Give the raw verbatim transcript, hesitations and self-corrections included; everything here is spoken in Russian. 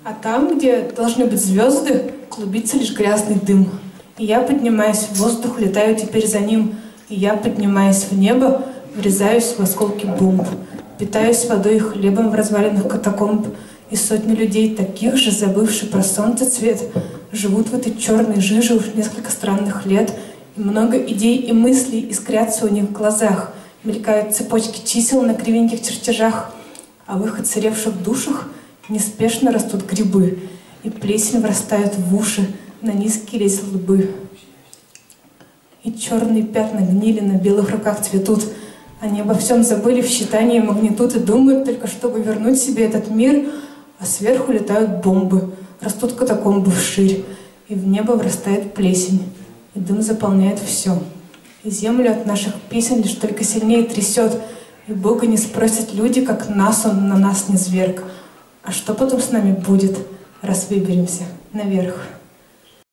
А там, где должны быть звезды, клубится лишь грязный дым. И я, поднимаясь в воздух, летаю теперь за ним. И я, поднимаясь в небо, врезаюсь в осколки бомб. Питаюсь водой и хлебом в развалинах катакомб. И сотни людей, таких же, забывших про солнце цвет, живут в этой черной жиже уж несколько странных лет. И много идей и мыслей искрятся у них в глазах. Мелькают цепочки чисел на кривеньких чертежах. А в их оцаревших душах неспешно растут грибы, и плесень врастает в уши на низкие лезь лбы. И черные пятна гнили на белых руках цветут. Они обо всем забыли в считании магнитуд и думают только, чтобы вернуть себе этот мир, а сверху летают бомбы, растут катакомбы вширь, и в небо врастает плесень, и дым заполняет все. И землю от наших песен лишь только сильнее трясет, и Бога не спросят люди, как нас Он на нас не зверг. А что потом с нами будет, раз выберемся наверх?